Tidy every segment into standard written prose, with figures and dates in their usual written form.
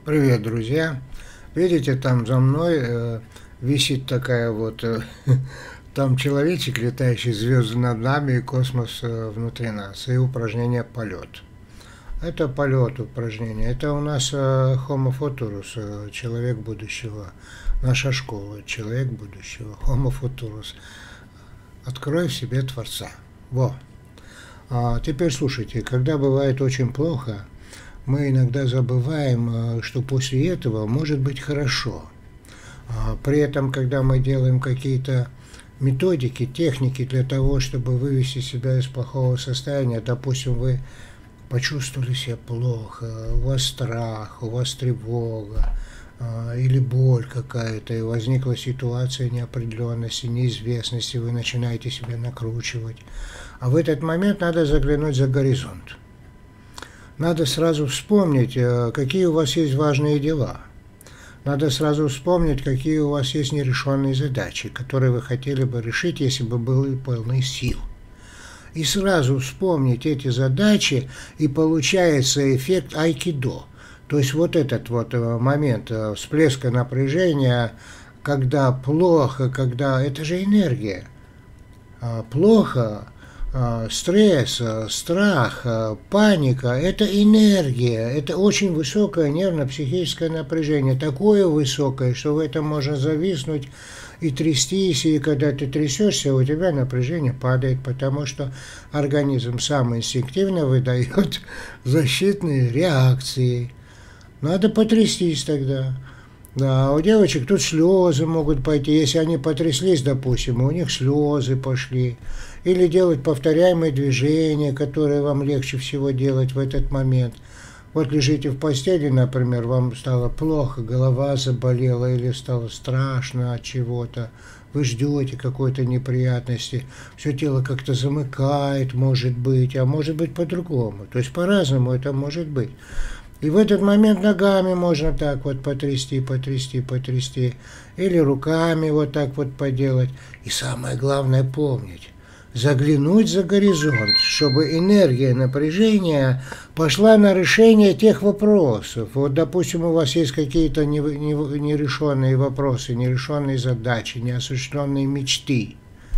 Привет, друзья! Видите, там за мной висит такая вот, там человечек, летающий, звезды над нами и космос внутри нас, и упражнение полет. Это полет упражнение. Это у нас Homo Futurus, человек будущего. Наша школа, человек будущего, Homo Futurus. Открой в себе Творца. Во. Теперь слушайте, когда бывает очень плохо, мы иногда забываем, что после этого может быть хорошо. При этом, когда мы делаем какие-то методики, техники для того, чтобы вывести себя из плохого состояния, допустим, вы почувствовали себя плохо, у вас страх, у вас тревога или боль какая-то, и возникла ситуация неопределенности, неизвестности, вы начинаете себя накручивать. А в этот момент надо заглянуть за горизонт. Надо сразу вспомнить, какие у вас есть важные дела. Надо сразу вспомнить, какие у вас есть нерешенные задачи, которые вы хотели бы решить, если бы были полны сил. И сразу вспомнить эти задачи, и получается эффект айкидо. То есть вот этот вот момент всплеска напряжения, когда плохо, когда... Это же энергия. Плохо... Стресс, страх, паника – это энергия, это очень высокое нервно-психическое напряжение, такое высокое, что в этом можно зависнуть и трястись, и когда ты трясешься, у тебя напряжение падает, потому что организм сам инстинктивно выдает защитные реакции. Надо потрястись тогда. Да, у девочек тут слезы могут пойти, если они потряслись, допустим, у них слезы пошли. Или делать повторяемые движения, которые вам легче всего делать в этот момент. Вот лежите в постели, например, вам стало плохо, голова заболела или стало страшно от чего-то. Вы ждете какой-то неприятности, все тело как-то замыкает, может быть, а может быть по-другому. То есть по-разному это может быть. И в этот момент ногами можно так вот потрясти, потрясти, потрясти. Или руками вот так вот поделать. И самое главное помнить. Заглянуть за горизонт, чтобы энергия напряжения пошла на решение тех вопросов. Вот, допустим, у вас есть какие-то нерешенные вопросы, нерешенные задачи, неосуществленные мечты.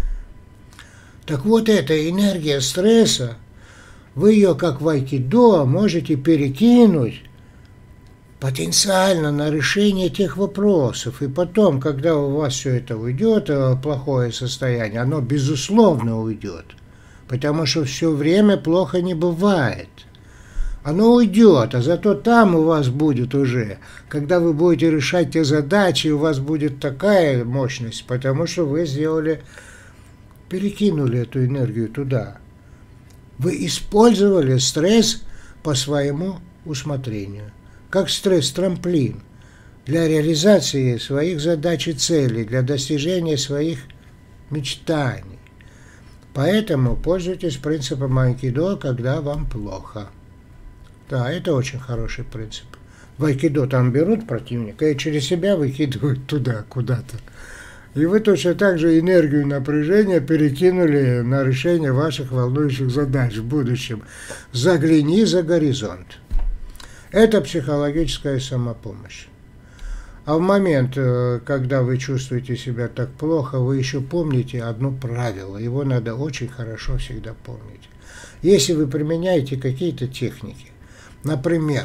Так вот, эта энергия стресса, вы ее, как в айкидо, можете перекинуть потенциально на решение тех вопросов. И потом, когда у вас все это уйдет, плохое состояние, оно безусловно уйдет. Потому что все время плохо не бывает. Оно уйдет, а зато там у вас будет уже, когда вы будете решать те задачи, у вас будет такая мощность, потому что вы сделали, перекинули эту энергию туда. Вы использовали стресс по своему усмотрению. Как стресс-трамплин для реализации своих задач и целей, для достижения своих мечтаний. Поэтому пользуйтесь принципом айкидо, когда вам плохо. Да, это очень хороший принцип. В айкидо там берут противника и через себя выкидывают туда, куда-то. И вы точно так же энергию напряжения перекинули на решение ваших волнующих задач в будущем. Загляни за горизонт. Это психологическая самопомощь. А в момент, когда вы чувствуете себя так плохо, вы еще помните одно правило. Его надо очень хорошо всегда помнить. Если вы применяете какие-то техники, например,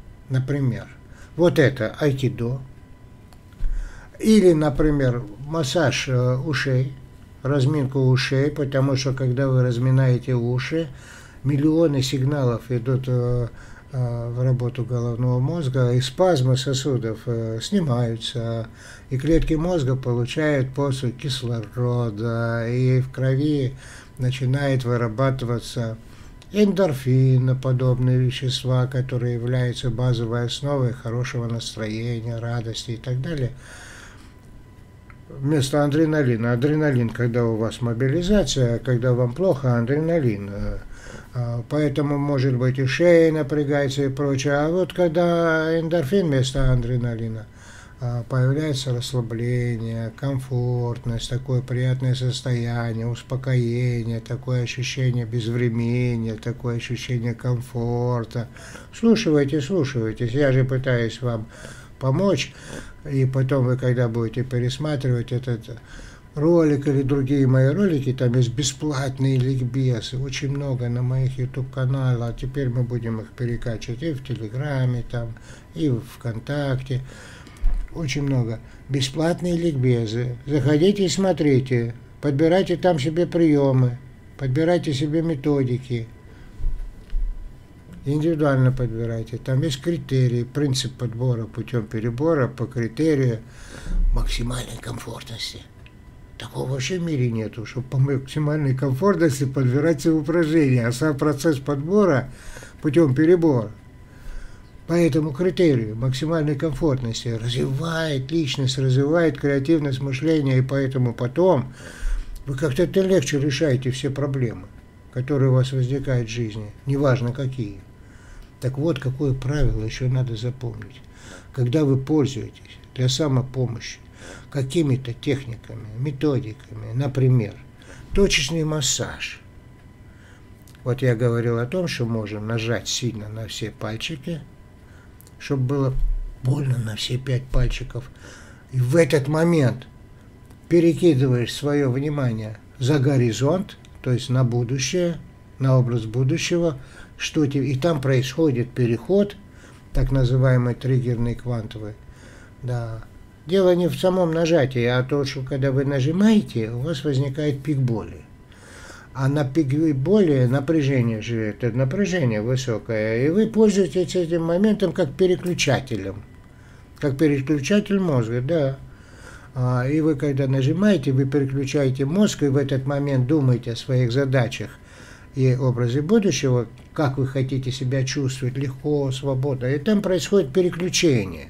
вот это айкидо, или, например, массаж ушей, разминку ушей, потому что когда вы разминаете уши, миллионы сигналов идут в работу головного мозга, и спазмы сосудов снимаются, и клетки мозга получают порцию кислорода, и в крови начинает вырабатываться эндорфиноподобные вещества, которые являются базовой основой хорошего настроения, радости и так далее. Вместо адреналина. Адреналин, когда у вас мобилизация, когда вам плохо, адреналин. Поэтому, может быть, и шея напрягается и прочее. А вот когда эндорфин вместо адреналина, появляется расслабление, комфортность, такое приятное состояние, успокоение, такое ощущение безвременья, такое ощущение комфорта. Слушайтесь, я же пытаюсь вам помочь, и потом вы, когда будете пересматривать этот ролик или другие мои ролики, там есть бесплатные ликбезы, очень много на моих YouTube-каналах, а теперь мы будем их перекачивать и в Телеграме, там, и в ВКонтакте. Очень много. Бесплатные ликбезы. Заходите и смотрите. Подбирайте там себе приемы. Подбирайте себе методики. Индивидуально подбирайте. Там есть критерии. Принцип подбора путем перебора по критерию максимальной комфортности. Такого вообще в мире нету, чтобы по максимальной комфортности подбирать упражнения. А сам процесс подбора путем перебора по этому критерию максимальной комфортности развивает личность, развивает креативность мышления, и поэтому потом вы как-то легче решаете все проблемы, которые у вас возникают в жизни, неважно какие. Так вот, какое правило еще надо запомнить. Когда вы пользуетесь для самопомощи какими-то техниками, методиками, например, точечный массаж. Вот я говорил о том, что можем нажать сильно на все пальчики, чтобы было больно на все 5 пальчиков. И в этот момент перекидываешь свое внимание за горизонт, то есть на будущее, на образ будущего, и там происходит переход, так называемый триггерный квантовый. Да. Дело не в самом нажатии, а то, что когда вы нажимаете, у вас возникает пик боли. А на пик боли напряжение же, это напряжение высокое, и вы пользуетесь этим моментом как переключателем. Как переключатель мозга, да. И вы когда нажимаете, вы переключаете мозг, и в этот момент думаете о своих задачах и образе будущего, как вы хотите себя чувствовать, легко, свободно. И там происходит переключение.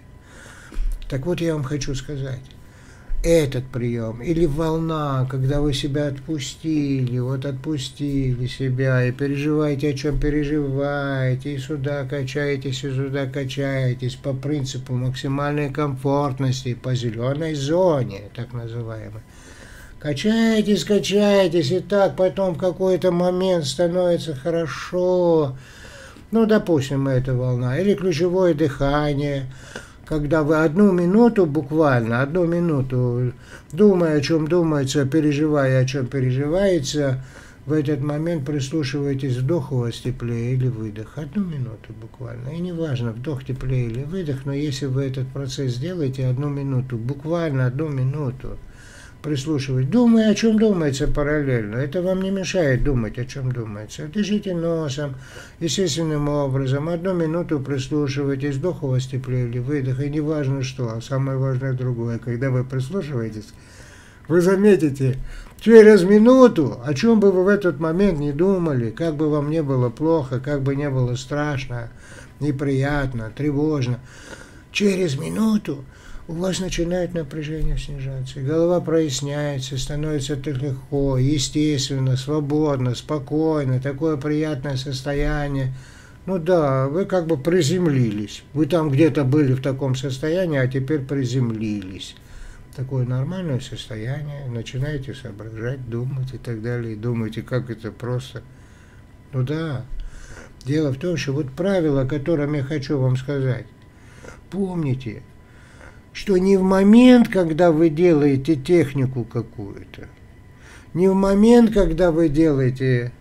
Так вот я вам хочу сказать. Этот прием или волна, когда вы себя отпустили, вот отпустили себя и переживаете, о чем переживаете, и сюда качаетесь, и сюда качаетесь по принципу максимальной комфортности, по зеленой зоне, так называемой. Качаетесь, качаетесь, и так потом в какой-то момент становится хорошо. Ну, допустим, это волна. Или ключевое дыхание. Когда вы 1 минуту, буквально 1 минуту, думая, о чем думается, переживая, о чем переживается, в этот момент прислушиваетесь, вдох у вас теплее или выдох. 1 минуту буквально. И неважно, вдох теплее или выдох, но если вы этот процесс сделаете 1 минуту, буквально 1 минуту, прислушивать, думая, о чем думается параллельно. Это вам не мешает думать, о чем думается. Дышите носом, естественным образом. 1 минуту прислушивайтесь, вдох у вас теплее или выдох, и не важно что, а самое важное другое. Когда вы прислушиваетесь, вы заметите, через минуту, о чем бы вы в этот момент не думали, как бы вам не было плохо, как бы не было страшно, неприятно, тревожно, через минуту у вас начинает напряжение снижаться, голова проясняется, становится так легко, естественно, свободно, спокойно, такое приятное состояние. Ну да, вы как бы приземлились. Вы там где-то были в таком состоянии, а теперь приземлились. Такое нормальное состояние, начинаете соображать, думать и так далее. И думаете, как это просто. Ну да, дело в том, что вот правило, о котором я хочу вам сказать. Помните, что не в момент, когда вы делаете технику какую-то, не в момент, когда вы делаете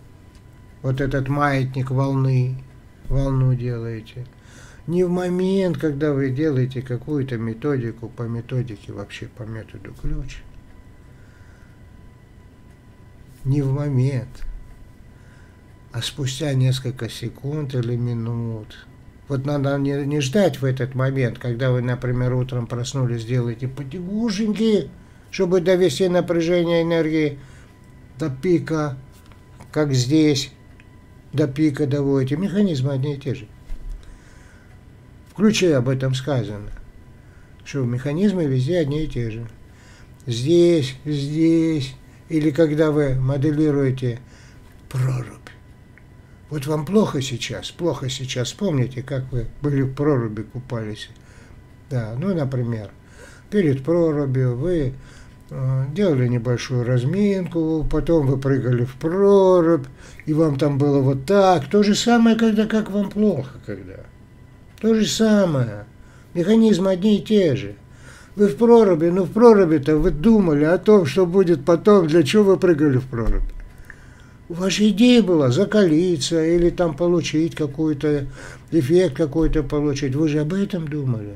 вот этот маятник волны, волну делаете, не в момент, когда вы делаете какую-то методику, по методике вообще, по методу ключ, не в момент, а спустя несколько секунд или минут. Вот надо не ждать в этот момент, когда вы, например, утром проснулись, делаете потягушеньки, чтобы довести напряжение энергии до пика, как здесь, до пика доводите. Механизмы одни и те же. В ключе об этом сказано, что механизмы везде одни и те же. Здесь, здесь, или когда вы моделируете прорубь. Вот вам плохо сейчас, вспомните, как вы были в проруби, купались. Да, ну, например, перед прорубью вы делали небольшую разминку, потом вы прыгали в прорубь, и вам там было вот так. То же самое, когда как вам плохо, когда. То же самое. Механизмы одни и те же. Вы в проруби, но в проруби-то вы думали о том, что будет потом, для чего вы прыгали в прорубь. Ваша идея была закалиться или там получить какой-то эффект какой-то получить. Вы же об этом думали.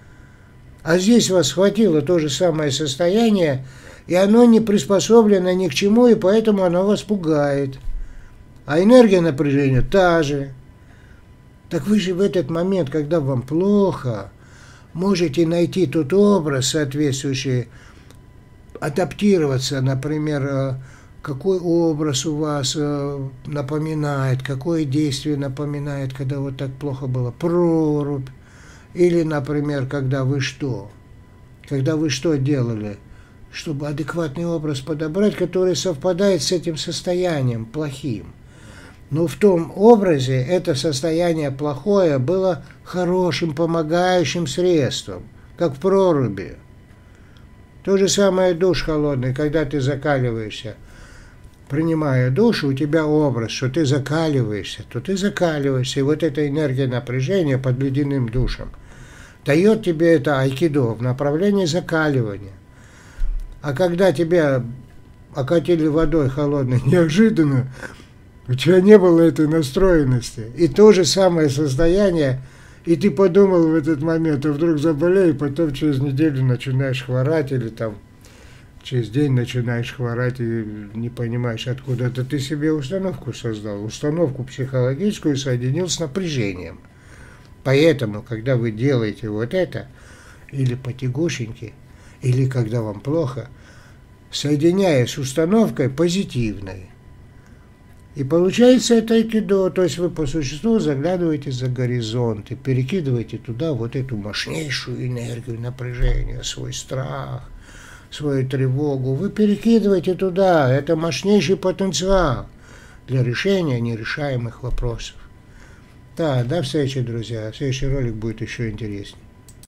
А здесь вас схватило то же самое состояние, и оно не приспособлено ни к чему, и поэтому оно вас пугает. А энергия напряжения та же. Так вы же в этот момент, когда вам плохо, можете найти тот образ соответствующий, адаптироваться, например, какой образ у вас напоминает, какое действие напоминает, когда вот так плохо было, прорубь. Или, например, когда вы что? Когда вы что делали? Чтобы адекватный образ подобрать, который совпадает с этим состоянием плохим. Но в том образе это состояние плохое было хорошим, помогающим средством, как в проруби. То же самое душ холодный, когда ты закаливаешься. Принимая душ, у тебя образ, что ты закаливаешься, то ты закаливаешься. И вот эта энергия напряжения под ледяным душем дает тебе это айкидо в направлении закаливания. А когда тебя окатили водой холодной неожиданно, у тебя не было этой настроенности. И то же самое состояние, и ты подумал в этот момент, а вдруг заболею, потом через неделю начинаешь хворать, или там через день начинаешь хворать и не понимаешь, откуда это ты себе установку создал. Установку психологическую соединил с напряжением. Поэтому, когда вы делаете вот это, или потягушеньки, или когда вам плохо, соединяя с установкой позитивной. И получается это айкидо, то есть вы по существу заглядываете за горизонт и перекидываете туда вот эту мощнейшую энергию напряжения, свой страх, свою тревогу. Вы перекидываете туда, это мощнейший потенциал для решения нерешаемых вопросов. Да, до встречи, друзья. Следующий ролик будет еще интереснее.